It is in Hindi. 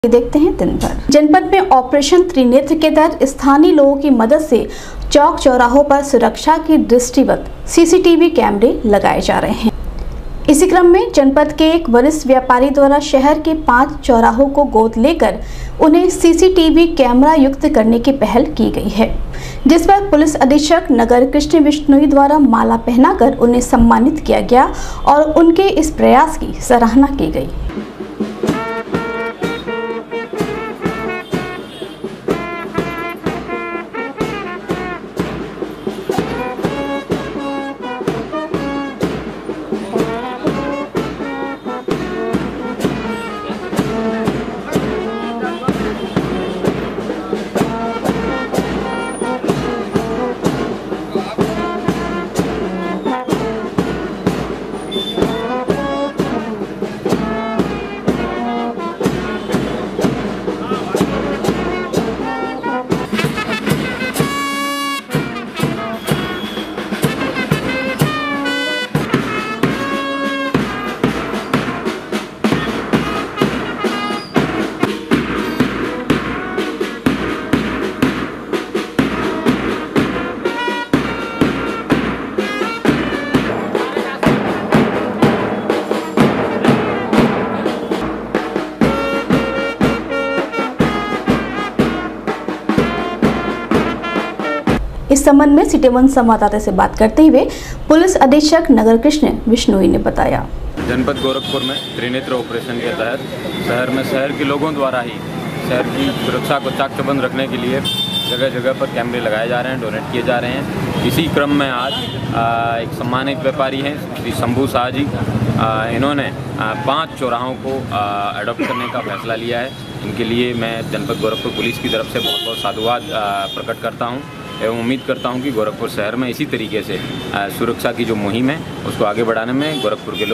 देखते हैं दिन भर। जनपद में ऑपरेशन त्रिनेत्र के तहत स्थानीय लोगों की मदद से चौक चौराहों पर सुरक्षा की दृष्टिगत सीसीटीवी कैमरे लगाए जा रहे हैं। इसी क्रम में जनपद के एक वरिष्ठ व्यापारी द्वारा शहर के 5 चौराहों को गोद लेकर उन्हें सीसीटीवी कैमरा युक्त करने की पहल की गई है, जिस पर पुलिस अधीक्षक नगर कृष्ण विश्नोई द्वारा माला पहनाकर उन्हें सम्मानित किया गया और उनके इस प्रयास की सराहना की गई। इस संबंध में सिटी 1 संवाददाता से बात करते हुए पुलिस अधीक्षक नगर कृष्ण विश्नोई ने बताया। जनपद गोरखपुर में त्रिनेत्र ऑपरेशन के तहत शहर के लोगों द्वारा ही शहर की सुरक्षा को चाक चौबंद रखने के लिए जगह जगह पर कैमरे लगाए जा रहे हैं, डोनेट किए जा रहे हैं। इसी क्रम में आज एक सम्मानित व्यापारी हैं श्री शंभू शाह जी, इन्होंने 5 चौराहों को अडॉप्ट करने का फैसला लिया है। इनके लिए मैं जनपद गोरखपुर पुलिस की तरफ से बहुत बहुत साधुवाद प्रकट करता हूँ एवं उम्मीद करता हूं कि गोरखपुर शहर में इसी तरीके से सुरक्षा की जो मुहिम है उसको आगे बढ़ाने में गोरखपुर के लोग